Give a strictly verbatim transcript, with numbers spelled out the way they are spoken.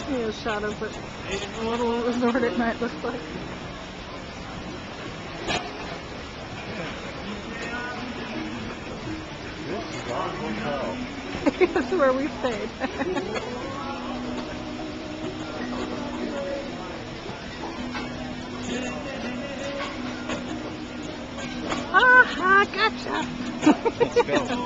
me a shot of what a little resort at night looks like. This is our hotel. This is where we stayed. Ah, gotcha. Let's go.